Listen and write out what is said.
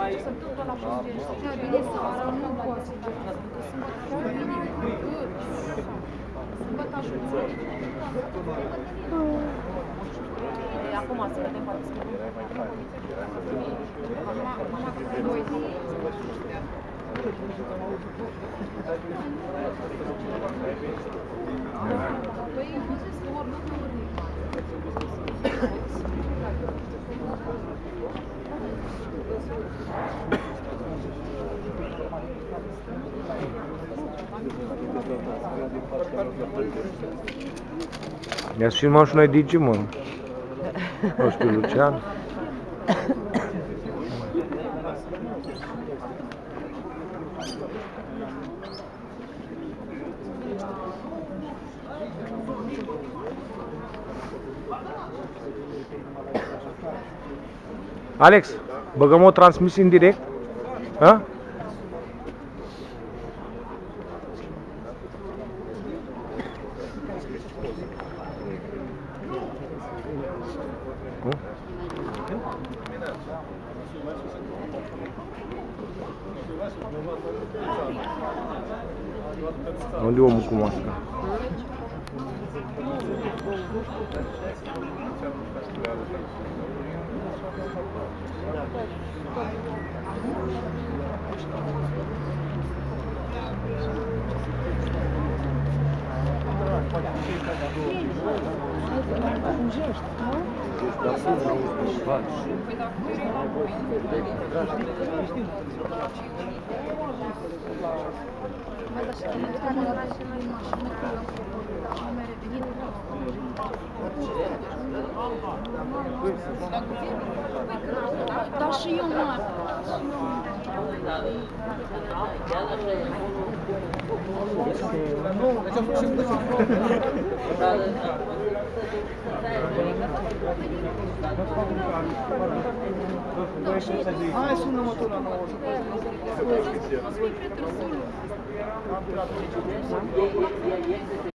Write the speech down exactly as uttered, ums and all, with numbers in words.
ce se întâmplă la postieri. Chiar bine seara, nu pot să fac asta, că sunt chiar bine încât sâmbătă ajută. Acum să vedem poate să vedem. Mama cu doi. Păi, nu zis că ori nu mă gândim. I-ați filmat și noi Digi, mă. Nu știu, Lucian. Alex, băgăm o transmisie în direct? Ha? Unde e omul cu masca? Da, și eu mă. Hai, sună-mă tu la nouă. Spui pe trăsulul.